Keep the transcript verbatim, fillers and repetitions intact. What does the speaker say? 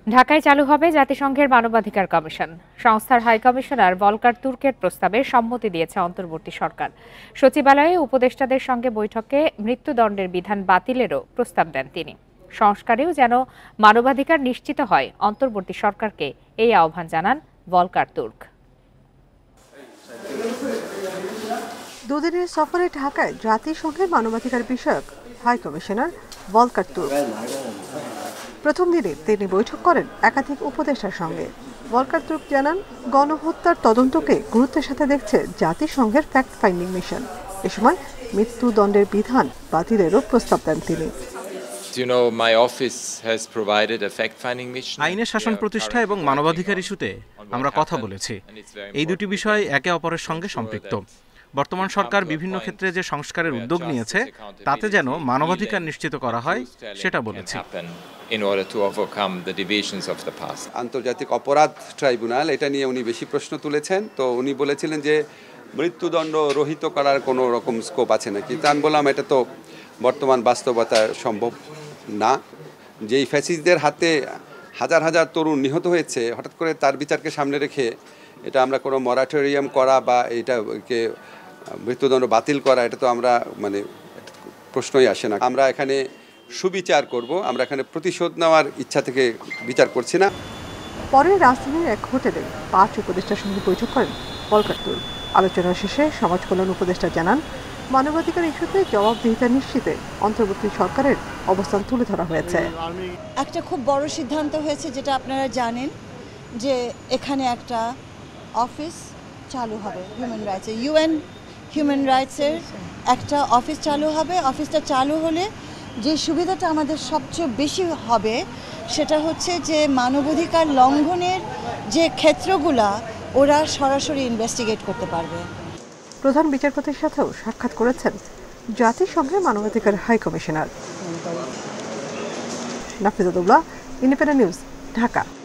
ঢাকায় চালু হবে জাতিসংঘের মানবাধিকার কমিশন। সংস্থার হাই কমিশনার ভলকার তুর্কের প্রস্তাবে সম্মতি দিয়েছে অন্তর্বর্তী সরকার। সচিবালয়ে উপদেষ্টাদের সঙ্গে বৈঠকে মৃত্যুদণ্ডের বিধান বাতিলেরও প্রস্তাব দেন তিনি। সংস্কারেও যেন মানবাধিকার নিশ্চিত হয়, অন্তর্বর্তী সরকারকে এই আহ্বান জানান ভলকার তুর্ক। দুদিনের সফরে ঢাকায় জাতিসংঘের মানবাধিকার বিষয়ক হাই কমিশনার ভলকার তুর্ক। প্রথম দিনে তিনি বৈঠক করেন একাধিক উপদেষ্টার সঙ্গে। ভলকার তুর্ক জানান, গণহত্যার তদন্তকে গুরুত্বের সাথে দেখছে জাতিসংঘের ফ্যাক্ট ফাইন্ডিং মিশন। এ সময় মৃত্যুদণ্ডের বিধান বাতিলেরও প্রস্তাব দেন তিনি। আইনের শাসন প্রতিষ্ঠা এবং মানবাধিকার ইস্যুতে আমরা কথা বলেছি। এই দুটি বিষয় একে অপরের সঙ্গে সম্পৃক্ত। বর্তমান সরকার বিভিন্ন ক্ষেত্রে যে সংস্কারের উদ্যোগ নিয়েছে তাতে যেন মানবাধিকার নিশ্চিত করা হয় সেটা বলেছি। আন্তর্জাতিক অপরাধ ট্রাইব্যুনাল এটা নিয়ে উনি বেশি প্রশ্ন তুলেছেন। তো উনি বলেছিলেন যে মৃত্যুদণ্ড রহিত করার কোনো রকম স্কোপ আছে নাকি। তা আমি বললাম এটা তো বর্তমান বাস্তবতা সম্ভব না। যেই ফ্যাসিস্টদের হাতে হাজার হাজার তরুণ নিহত হয়েছে, হঠাৎ করে তার বিচারকে সামনে রেখে এটা আমরা কোনো মরাটোরিয়াম করা বা এটাকে মৃত্যুদণ্ড বাতিল করা, এটা তো আমরা মানে প্রশ্নই আসে না। আমরা এখানে সুবিচার করব, আমরা এখানে প্রতিশোধ নেওয়ার ইচ্ছা থেকে বিচার করছি না। পরে রাজধানীর এক হোটেলে পাঁচ উপদেষ্টার সঙ্গে বৈঠক করেন ভলকার তুর্ক। আলোচনা শেষে সমাজ কল্যাণ উপদেষ্টা জানান, মানবাধিকার ইস্যুতে জবাবদিহিতা নিশ্চিতে অন্তর্বর্তী সরকারের অবস্থান তুলে ধরা হয়েছে। একটা খুব বড় সিদ্ধান্ত হয়েছে, যেটা আপনারা জানেন, যে এখানে একটা অফিস চালু হবে হিউম্যান রাইটসের, ইউএন হিউম্যান রাইটসের একটা অফিস চালু হবে। অফিসটা চালু হলে যে সুবিধাটা আমাদের সবচেয়ে বেশি হবে সেটা হচ্ছে যে মানবাধিকার লঙ্ঘনের যে ক্ষেত্রগুলা ওরা সরাসরি ইনভেস্টিগেট করতে পারবে। প্রধান বিচারপতির সাথেও সাক্ষাৎ করেছেন জাতিসংঘের মানবাধিকার high commissioner. Nafiza Dubla, Independent News, Dhaka.